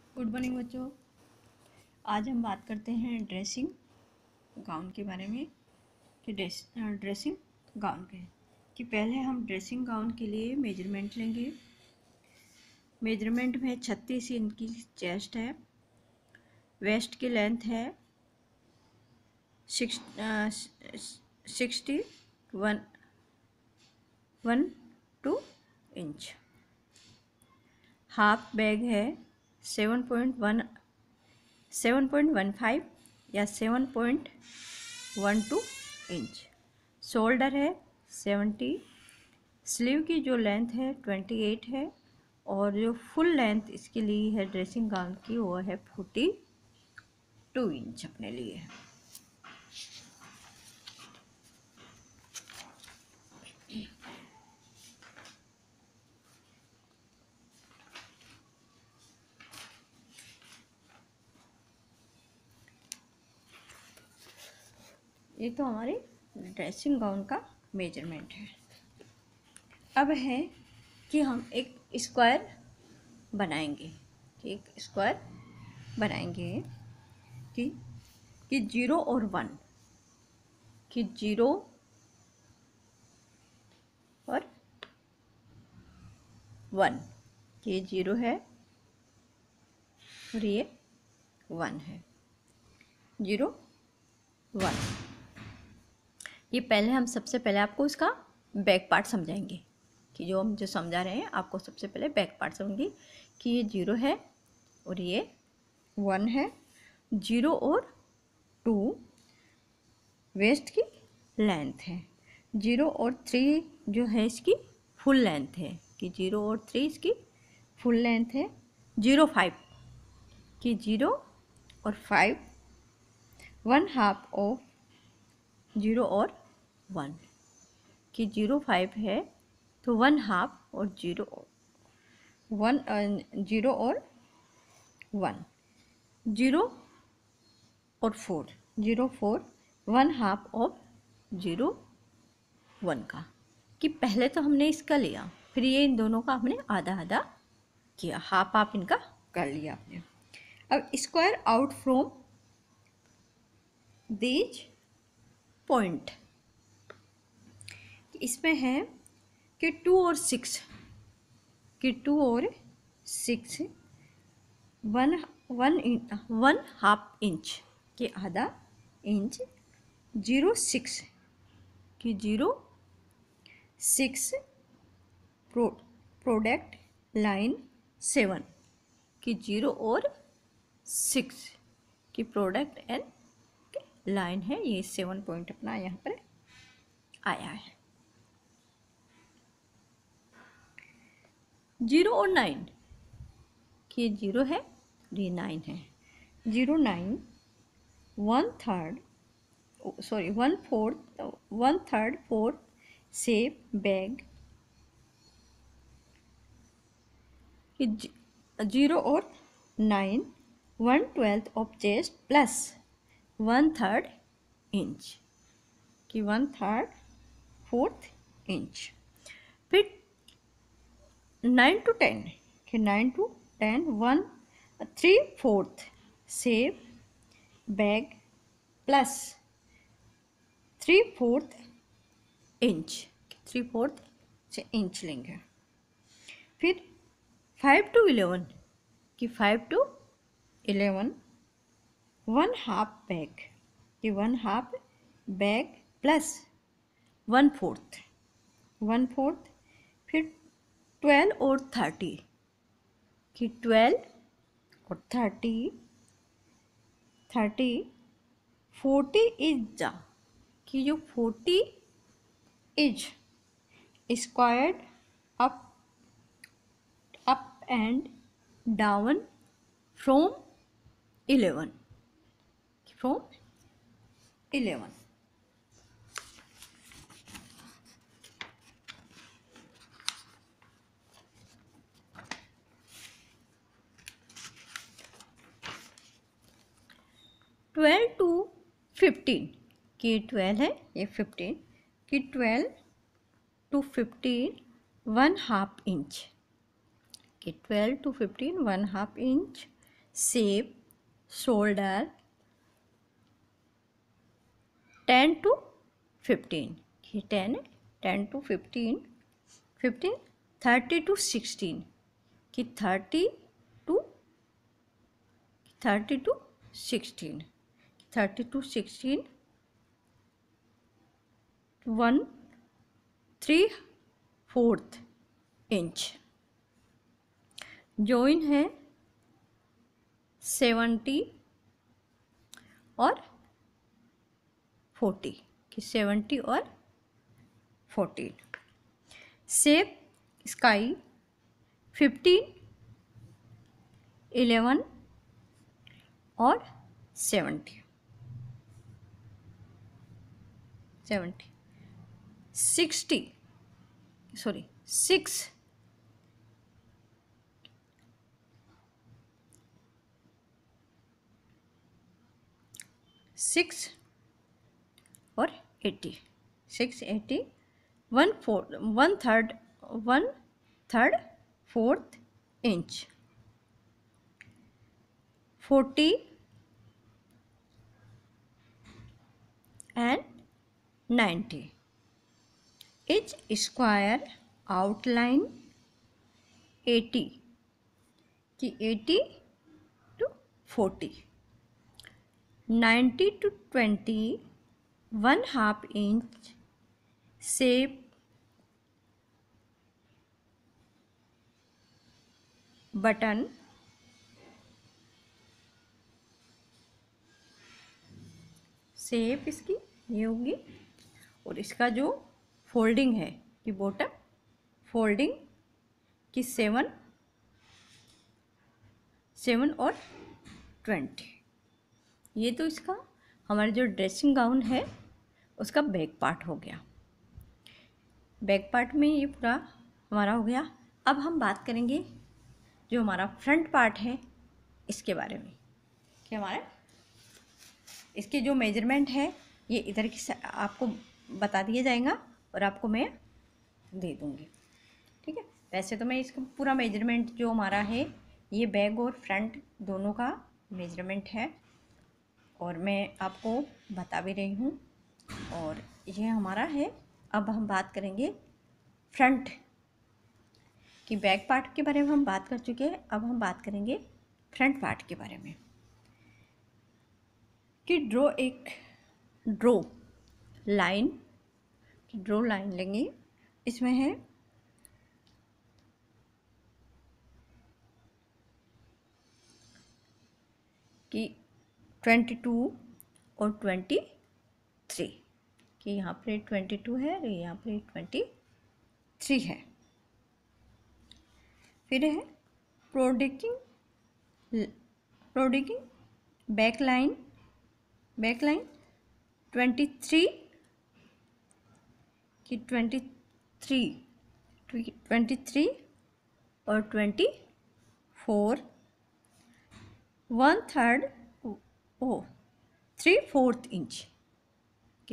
Good morning बच्चों। आज हम बात करते हैं ड्रेसिंग गाउन के बारे में कि ड्रेसिंग गाउन के कि पहले हम ड्रेसिंग गाउन के लिए मेजरमेंट लेंगे। मेजरमेंट में 36 इंच की चेस्ट है, वेस्ट की लेंथ है 61 इंच, हाफ बैग है 7.15 या 7.12 इंच, शोल्डर है 70, स्लीव की जो लेंथ है 28 है और जो फुल लेंथ इसके लिए है ड्रेसिंग गाउन की वो है 42 इंच अपने लिए है। ये तो हमारी ड्रेसिंग गाउन का मेजरमेंट है। अब है कि हम एक स्क्वायर बनाएंगे कि 0 और 1 कि 0 और 1 ये 0 है और ये 1 है। 0 1 ये पहले हम सबसे पहले आपको इसका बैक पार्ट समझाएंगे कि जो हम समझा रहे हैं आपको सबसे पहले बैक पार्ट समझेंगे कि ये 0 है और ये 1 है। 0 और 2 वेस्ट की लेंथ है, 0 और 3 जो है इसकी फुल लेंथ है कि 0 और 3 इसकी फुल लेंथ है। 0 5 कि 0 और 5 1 हाफ ऑफ 0 और 1 कि 0 5 है तो 1 हाफ और 0 और 1 0 और 4 0 4 1 हाफ ऑफ 0 1 का कि पहले तो हमने इसका लिया फिर ये इन दोनों का हमने आधा आधा किया, हाफ हाफ इनका कर लिया आपने। अब square out from these point इसमें है कि 2 और 6 1 हाफ इंच के आधा इंच, 0 6 कि 0 6 प्रोडक्ट लाइन 7 कि 0 और 6 की प्रोडक्ट एंड लाइन है, ये 7 पॉइंट अपना यहाँ पर आया है। 0 और 9 कि 0 है ये 9 है। 0 9 1/4 4 शेप बैग कि 0 और 9 1/12 ऑफ चेस्ट प्लस 1/3 इंच कि 1/4 इंच। फिर 9 to 10 कि 9 to 10 3/4 shape bag plus 3/4 inch, 3/4 से इंच लेंगे। फिर 5 to 11 कि 5 to 11 1 हाफ बैग कि 1 हाफ बैग प्लस 1/4 फिर 12 और 30 कि 12 और 30 40 इज द कि जो 40 is squared up and down from 11 12 to 15 कि 12 है ये 15 कि 12 to 15 1 हाफ इंच कि 12 to 15 1 half inch shape, shoulder 10 to 15, ये 10 है, 10 to 15, 15, 30 to 16 कि 30 to 16, 30 to 16, 1/3 इंच। जॉइन है 70 और 40 कि 70 और 14। शेप स्काई 15, 11 और 70, 60 सॉरी 6 और 80, 680, 1/3 4 inch. 40 and 90 each square outline 80 कि 80 to 40, 90 to 20 1/2 inch. Shape button, shape इसकी ये होगी और इसका जो फोल्डिंग है कि बॉटम फोल्डिंग कि 7 और 20। ये तो इसका हमारा जो ड्रेसिंग गाउन है उसका बैक पार्ट हो गया। बैक पार्ट में ये पूरा हमारा हो गया। अब हम बात करेंगे जो हमारा फ्रंट पार्ट है इसके बारे में कि हमारे इसके जो मेजरमेंट है ये इधर की आपको बता दिया जाएगा और आपको मैं दे दूँगी, ठीक है। वैसे तो मैं इसका पूरा मेजरमेंट जो हमारा है ये बैक और फ्रंट दोनों का मेजरमेंट है और मैं आपको बता भी रही हूँ और ये हमारा है। अब हम बात करेंगे फ्रंट की। बैक पार्ट के बारे में हम बात कर चुके हैं, अब हम बात करेंगे फ्रंट पार्ट के बारे में कि ड्रॉ लाइन लेंगे। इसमें है कि 22 और 23 कि यहाँ पे 22 है और यहाँ पे 23 है। फिर है प्रोडिक्टिंग बैक लाइन 23 कि 23 और 24 1/3 3/4 इंच कि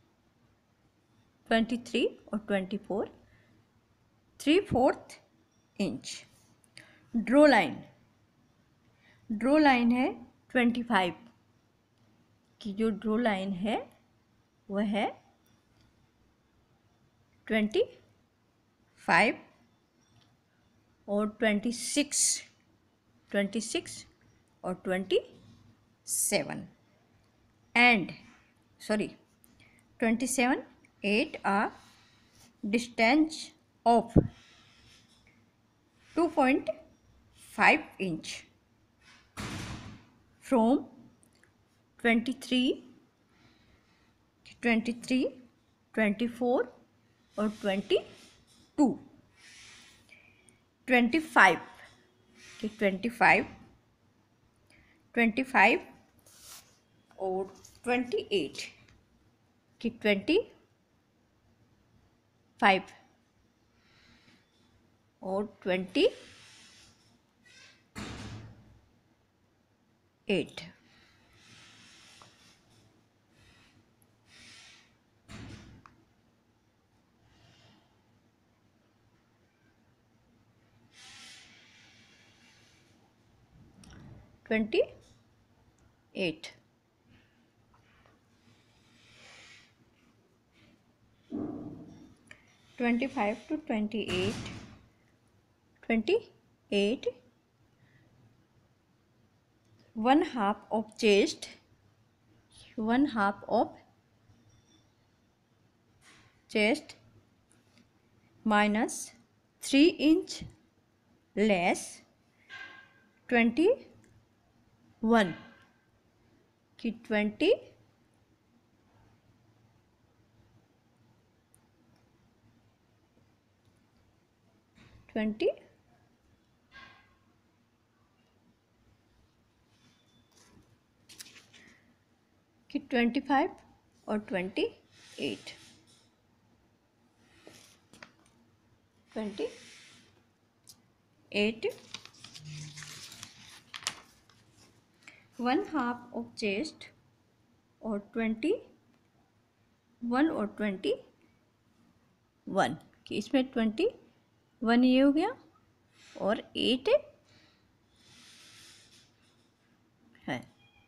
23 और 24 3/4 इंच। ड्रॉ लाइन है 25 की जो ड्रॉ लाइन है वह है 25 और 26 और 27 and 27 8 a distance of 2.5 inch from 23 24 और 22 25 कि 25 और 28 कि 25 और 28। 28, 25 to 28, 28, 1/2 of chest, 1/2 of chest minus 3 inch less 21 कि 20 कि 25 और 28, 28, 1/2 of chest और 21 और 21 कि इसमें 21 ये हो गया और 8 है।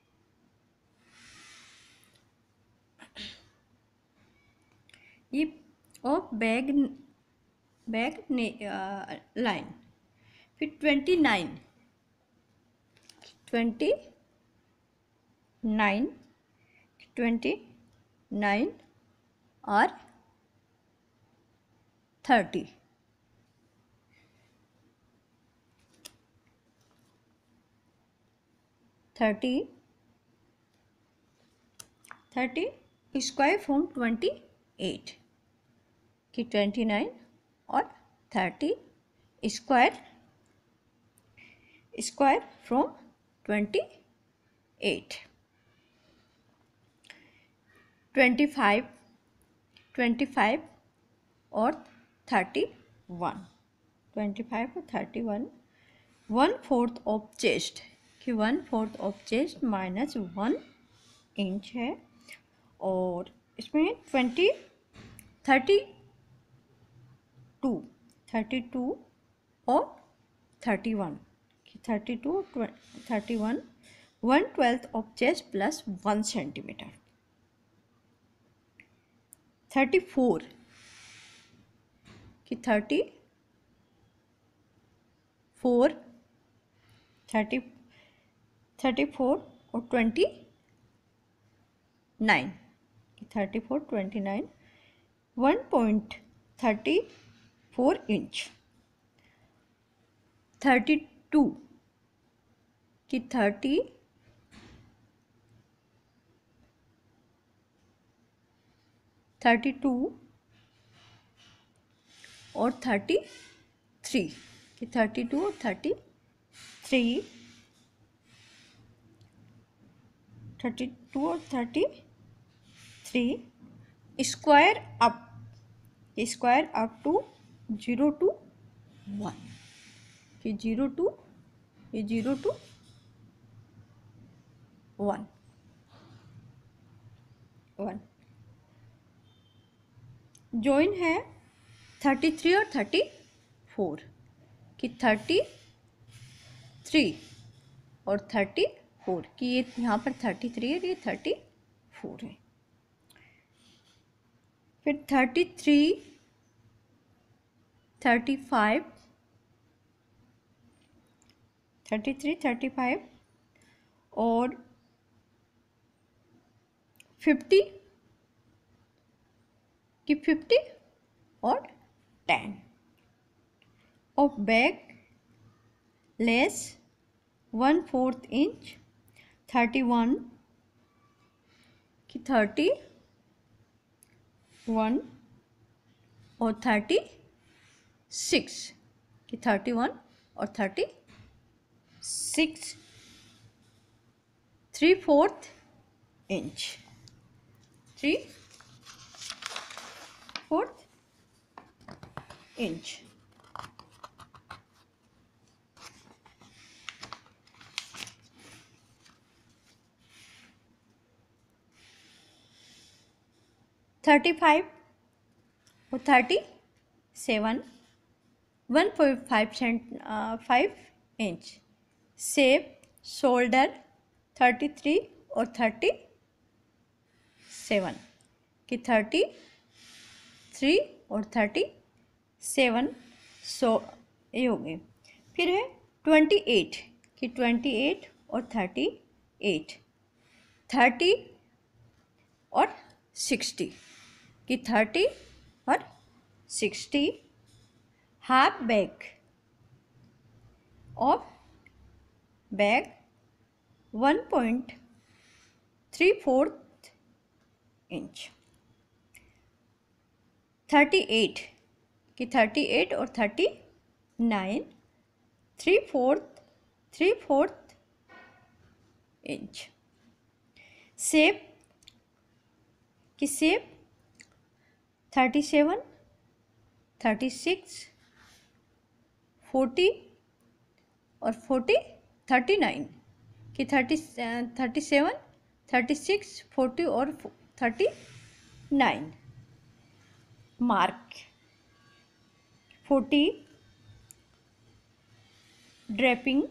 ये ऑफ बैग लाइन, फिर 29 और 30, 30 स्क्वायर फ्रॉम 28 कि 29 और 30 स्क्वायर फ्रॉम 28, 25 और 31, 25 और 31, 1/4 ऑफ चेस्ट कि 1/4 ऑफ चेस्ट माइनस 1 इंच है और इसमें 32 और 31 कि 32 और 31, 1/12 ऑफ चेस्ट प्लस 1 सेंटीमीटर, 34 कि 34 और 29 कि 34, 29, 1.34 इंच, 32 कि 32 और 33 कि 32 और 33, 32 और 33 स्क्वायर अप टू 0 to 1 कि 0 to 1 जॉइन है 33 और 34 कि 33 और 34 कि ये यहाँ पर 33 है, ये 34 है। फिर 33, 35 और 50 कि 50 और 10 ऑफ बैक लेस 1/4 इंच, 31 कि 31 और 36 कि 31 और 36, 3/4 इंच, 3/4 इंच। थर्टी फाइव और 37, 1.5 इंच, शेप शोल्डर 33 और 37 कि 33 और 37 सो ये हो गए। फिर है 28 कि 28 और 38, 30 और 60 कि 30 और 60, half bag of bag 1.34 inch, 38 कि 38 और 39, 3/4 इंच। शेप की शेप 37, 36, 40 और 39 कि 37, 36, 40 और 39। Mark 40, draping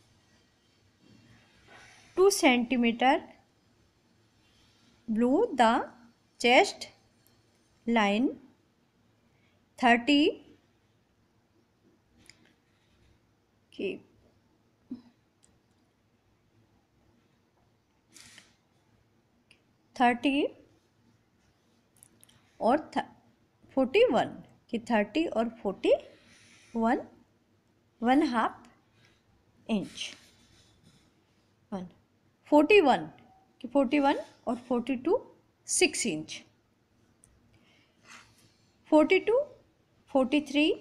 2 centimetre below the chest line, 30 की 30 और 41 कि 30 और 41, 1/2 इंच। 41 कि 41 और 42, 6 इंच। 42, 43,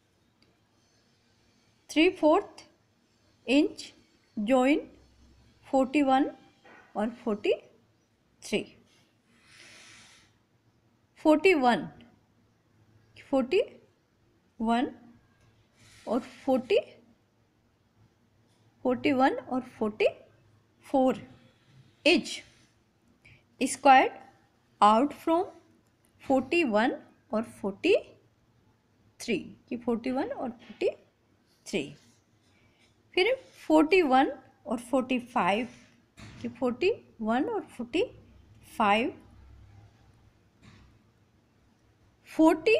3/4 इंच जॉइन 41 और 43। 41 और 41 और 44 इज स्क्वायर्ड आउट फ्रॉम 41 और 43 कि 41 और 43। फिर 41 और 45 कि 41 और 45, 40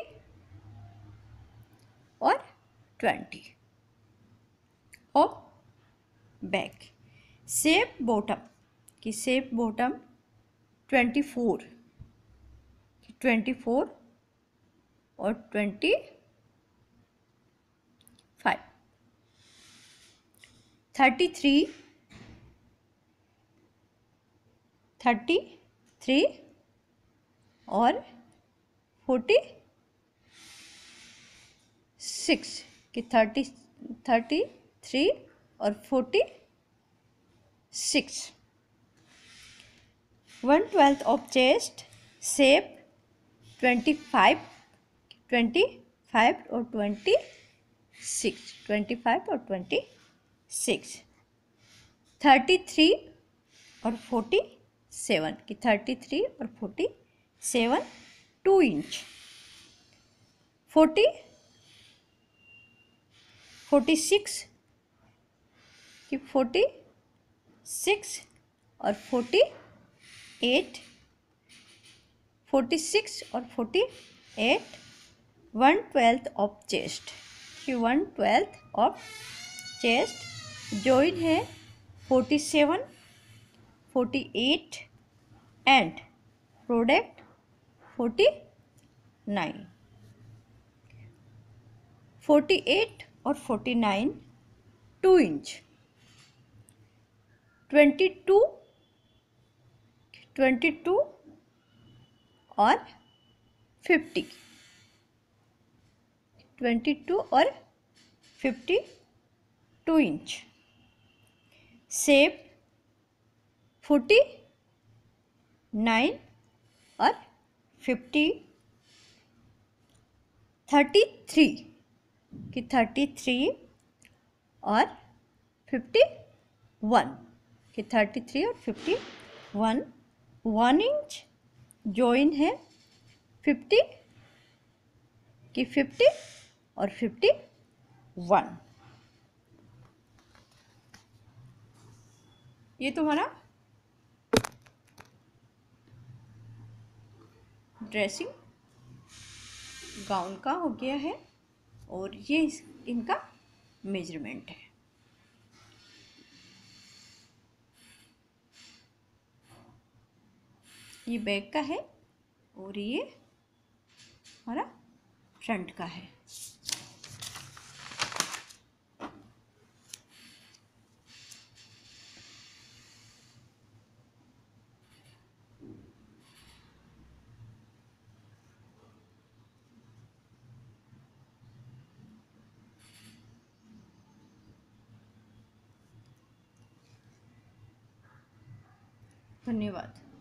और 20 और बैक। शेप बॉटम कि शेप बॉटम 24 और 25, 33 और 46 कि 33 और 46। 1/12 ऑफ चेस्ट शेप 25 और 26, 25 और 26। 33 और 47 कि 33 और 47, 2 इंच। 46 कि 46 और 48, 46 और 48। 1/12 ऑफ चेस्ट कि 1/12 ऑफ चेस्ट जॉइन है 47, 48 एंड प्रोडक्ट 49। 48 और 49, 2 इंच। 22 और 50, 22 और 50, 2 इंच। शेप 49 और 50। 33 कि 33 और 51 कि 33 और 51, 1 इंच जॉइन है 50 कि 50 और 51। ये तुम्हारा ड्रेसिंग गाउन का हो गया है और ये इनका मेजरमेंट है। ये बैक का है और ये हमारा फ्रंट का है। धन्यवाद।